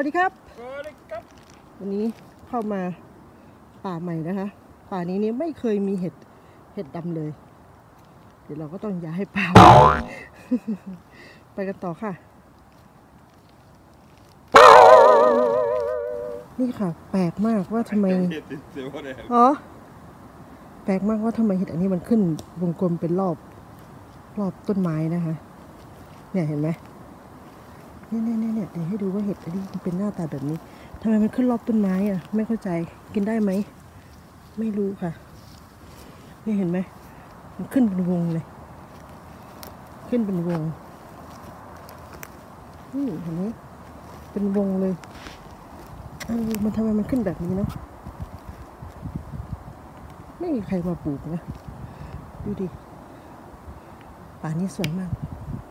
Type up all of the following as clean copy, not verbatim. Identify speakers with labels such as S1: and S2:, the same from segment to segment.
S1: วัสดีครับวันนี้เข้ามาป่าใหม่นะคะป่านี้นี่ไม่เคยมีเห็ดดำเลยเดี๋ยวเราก็ต้องย้ายป่า ไปกันต่อค่ะนี่ค่ะแปลกมากว่าทำไมอ๋อแปลกมากว่าทำไมเห็ดอันนี้มันขึ้นวงกลมเป็นรอบต้นไม้นะคะเนี่ยเห็นไหมเนี่ยเดี๋ยวให้ดูว่าเห็ดอันนี้มันเป็นหน้าตาแบบนี้ทำไมมันขึ้นรอบต้นไม้อ่ะไม่เข้าใจกินได้ไหมไม่รู้ค่ะนี่เห็นไหมมันขึ้นเป็นวงเลยขึ้นเป็นวงเห็นไหมเป็นวงเลยมันทำไมมันขึ้นแบบนี้เนาะไม่มีใครมาปลูกนะดูดิป่านี้สวยมาก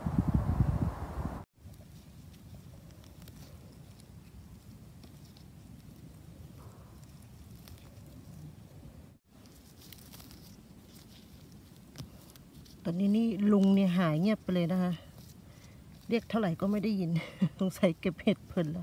S1: ตอนนี้นี่ลุงเนี่ยหายเงียบไปเลยนะคะเรียกเท่าไหร่ก็ไม่ได้ยิน สงสัยเก็บเห็ดเพลินแล้ว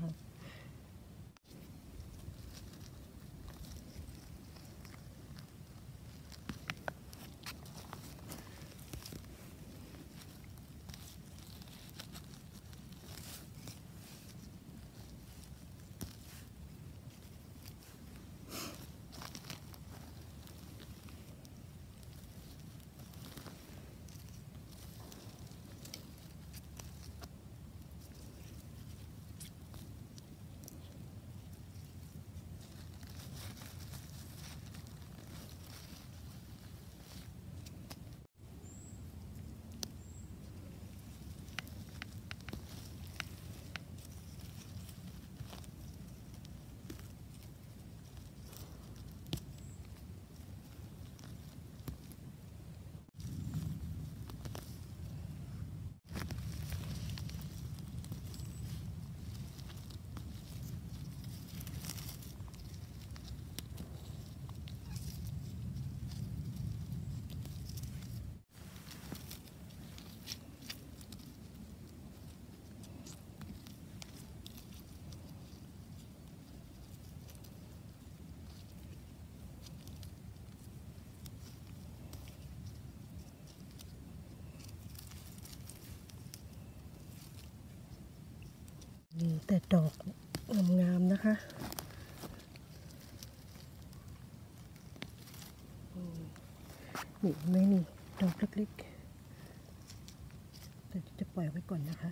S1: มีแต่ดอกงามๆนะคะนี่ไม่นี่ดอกเล็กๆแต่จะปล่อยไว้ก่อนนะคะ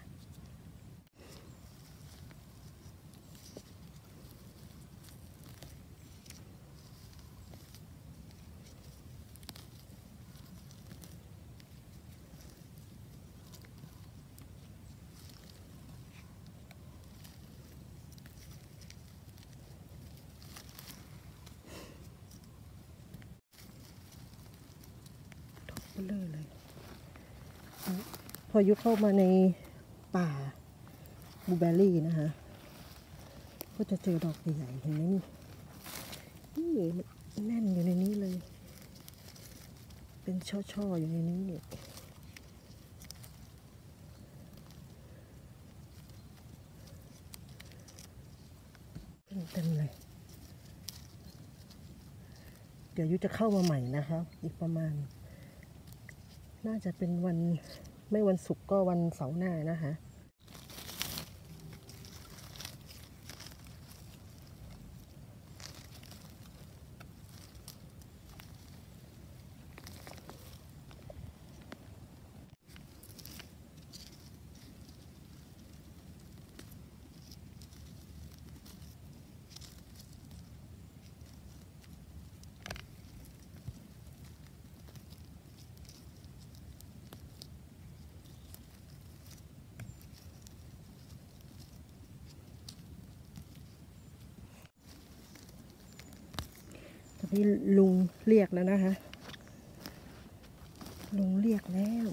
S1: เลยพอยุเข้ามาในป่าบลูเบอร์รี่นะคะก็จะเจอดอกใหญ่ๆเห็นไหมนี่มันแน่นอยู่ในนี้เลยเป็นช่อๆอยู่ในนี้เต็มเลยเดี๋ยวยุจะเข้ามาใหม่นะคะอีกประมาณน่าจะเป็นวันไม่วันศุกร์ก็วันเสาร์หน้านะคะนี่ลุงเรียกแล้วนะคะลุงเรียกแล้ว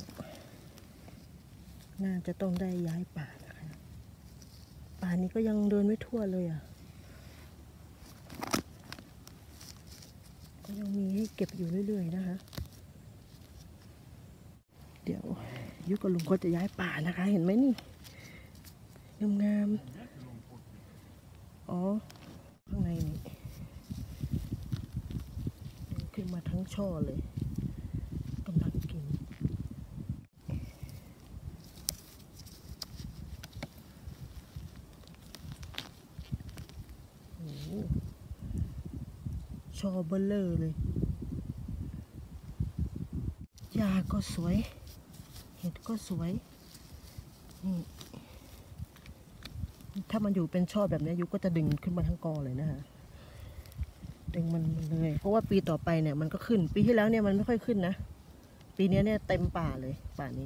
S1: น่าจะต้องได้ย้ายป่านะคะป่านี้ก็ยังเดินไม่ทั่วเลยอ่ะก็ยังมีให้เก็บอยู่เรื่อยๆนะคะเดี๋ยวยุกับลุงก็จะย้ายป่านะคะเห็นไหมนี่งามอ๋อข้างในนี่ขึ้นมาทั้งช่อเลยกำลังกินโอ้ช่อเบลเลอร์เลยหญ้าก็สวยเห็ดก็สวยนี่ถ้ามันอยู่เป็นช่อแบบนี้ยุก็จะดึงขึ้นมาทั้งกอเลยนะคะดึงมันเลยเพราะว่าปีต่อไปเนี่ยมันก็ขึ้นปีที่แล้วเนี่ยมันไม่ค่อยขึ้นนะปีนี้เนี่ยเต็มป่าเลยป่านี้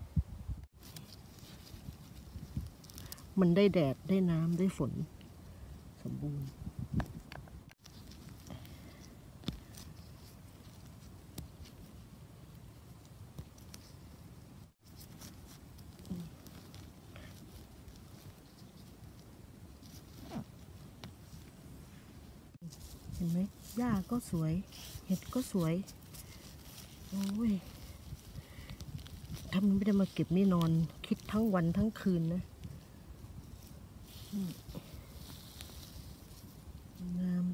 S1: มันได้แดดได้น้ำได้ฝนสมบูรณ์เห็นไหมหญ้าก็สวยเห็ดก็สวยโอ้ยถ้ามันไม่ได้มาเก็บนี่นอนคิดทั้งวันทั้งคืนนะงาม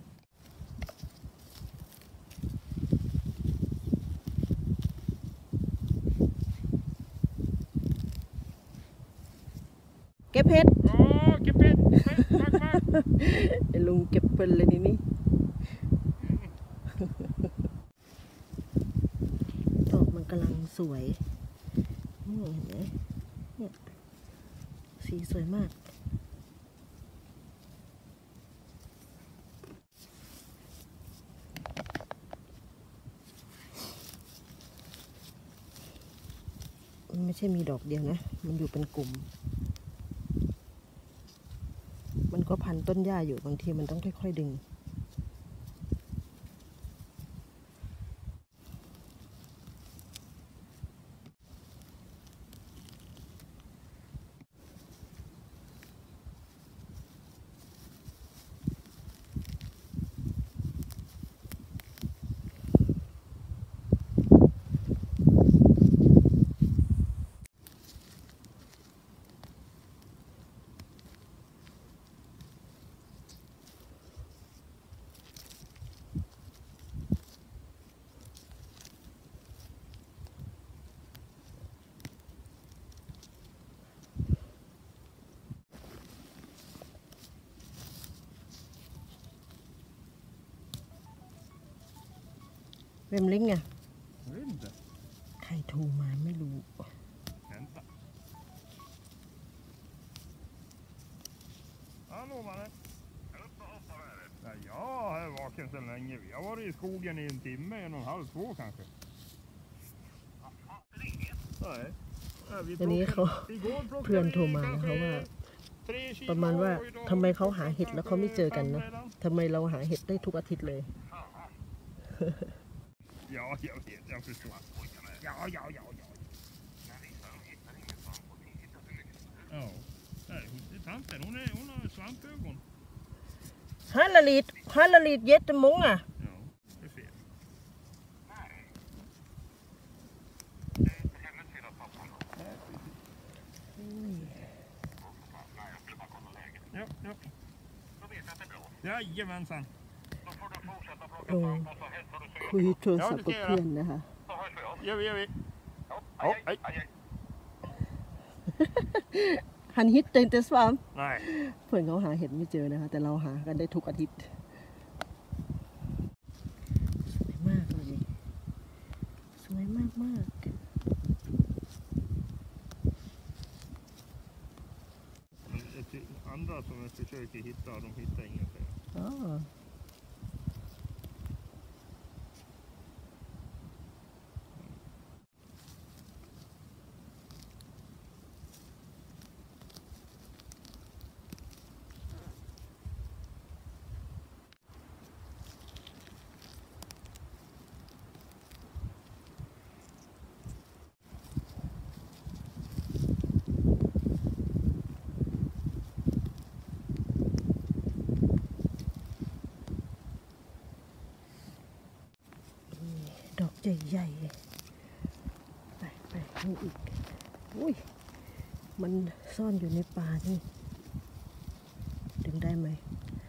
S1: เก็บเห็ด
S2: เก็บเห็ดมาก
S1: ไอ้ลุงเก็บเป็นเลยนี่ดอกมันกำลังสวยเห็นไหมเนี่ยสีสวยมากมันไม่ใช่มีดอกเดียวนะมันอยู่เป็นกลุ่มมันก็พันต้นหญ้าอยู่บางทีมันต้องค่อยๆดึงเวมลิงอ่ะ
S2: Jag vet inte.
S1: ใครโทรมาไม่รู้
S2: Vänta. Hallå mannen. Nej, jag är vaken så länge. Vi har varit i skogen i en timme, 1,5, 2 kanske. Nej.
S1: ทีนี้เขาเพื่อนโทรมาเขาว่าประมาณว่าทำไมเขาหาเห็ดแล้วเขาไม่เจอกันนะทำไมเราหาเห็ดได้ทุกอาทิตย์เลย
S2: Ja, jag vet, jag förstår. Ja. Ja, nej, tanten, hon har svampögon.
S1: Hallalit jättemånga.
S2: Ja, det är fel. Ja. Jajamensan.
S1: ลงคุยโทรศัพท์กับเพื่อนนะคะ
S2: Gör vi. Ja, hej.
S1: หันฮิตเต็งเตสวาม
S2: Nej.
S1: เพื่อนเขาหาเห็ดไม่เจอนะคะแต่เราหากันได้ทุกอาทิตย์สวยมากเลยสวยมาก
S2: Andra som försöker hitta, de hittar ingenting.
S1: อ๋อดอกใหญ่ๆไปนี่อีกอุ้ยมันซ่อนอยู่ในป่านี่ดึงได้ไหม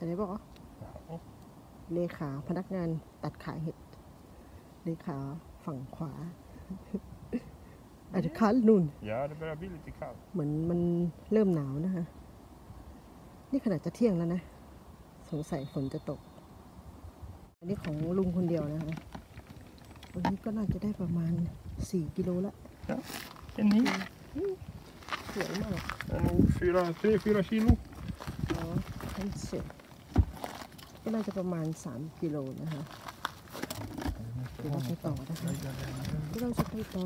S1: อันนี้บอกว่า
S2: Jaha.
S1: เลขาพนักงานตัดขายเห็ด เลขาฝั่งขวา อาจจะคันนู่น
S2: Ja, det börjar bli lite kallt.
S1: เหมือนมันเริ่มหนาวนะคะ นี่ขนาดจะเที่ยงแล้วนะ สงสัยฝนจะตก อันนี้ของลุงคนเดียวนะคะ วันนี้ก็น่าจะได้ประมาณ4 กิโลละ
S2: Ja, en ny.
S1: สวยมาก
S2: Det är nog 3-4 kilo.
S1: อ๋อทั้งเสร็จก็น่าจะประมาณ3 กิโลนะคะ เดี๋ยวเราไปต่อนะคะเดี๋ยวเราจะไปต่อ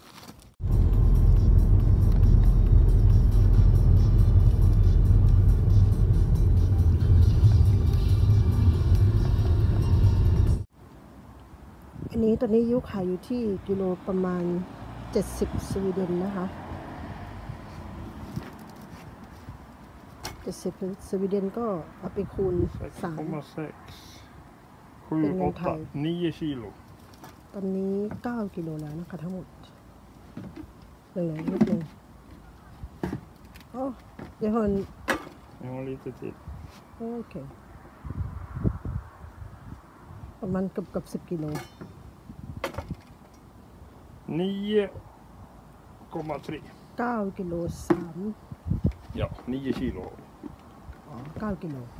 S1: อันนี้ตอนนี้ยุขายอยู่ที่กิโลประมาณ70 สวีเดนนะคะ70 สวีเดนก็เอาไปคูณ 3
S2: 6,6.
S1: เป็น
S2: 7,
S1: เงินไทย
S2: 8, 9 kilo.
S1: ตอนนี้9 กิโลแล้วนะคะทั้งหมดเหลือนิดนึงโอ้เดี๋ยวก่อน
S2: Jag har lite till.
S1: โอเค ประมาณเกือบ10 กิโล
S2: 9,3.
S1: 9 กิโล3
S2: Ja, 9 kilo.
S1: อ๋อ9 กิโล